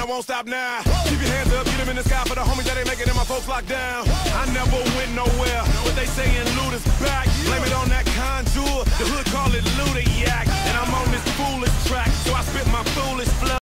won't stop now. Keep your hands up, get them in the sky for the homies that ain't making it, my folks locked down. I never went nowhere, but they saying loot is back. Blame it on that contour, the hood call it Luda Yak. And I'm on this foolish track, so I spit my foolish flow.